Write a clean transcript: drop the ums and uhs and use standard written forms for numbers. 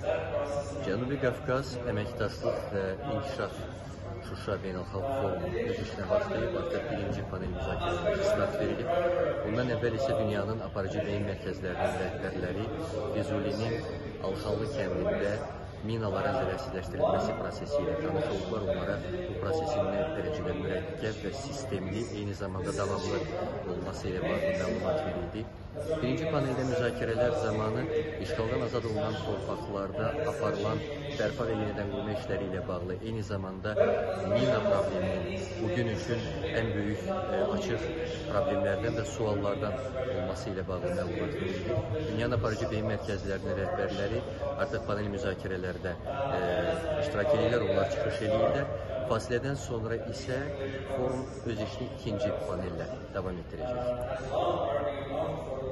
Cənubi Qafqaz Əməkdaşlıq və İnkişaf Şuşa Beynəlxalq Forumu öz işinə başlayıb, artıq birinci panel müzakirələri start verilib. Bundan əvvəl isə dünyanın aparıcı beyin mərkəzlərinin rəhbərləri Füzulinin Alxanlı kəndində minaların zərərsizləşdirilməsi prosesi ilə tanış oldular. Onlara bu prosesin nə dərəcədə mürəkkəb və sistemli, eyni zamanda davamlı olması ilə bağlı məlumat verildi. Birinci paneldə müzakirələr zamanı işğaldan azad olunan torpaqlarda aparılan bərpa və yenidən qurma işləri ilə bağlı, eyni zamanda mina probleminin bugün üçün ən böyük açıq problemlərdən və suallardan olması ilə bağlı məlumat verildi. Dünyanın aparıcı beyin mərkəzlərinin rəhbərləri artıq panel müzakirələrdə iştirak edirlər, onlar çıxış edirlər. Fasilədən sonra isə forum öz işini ikinci panellə davam etdirəcək.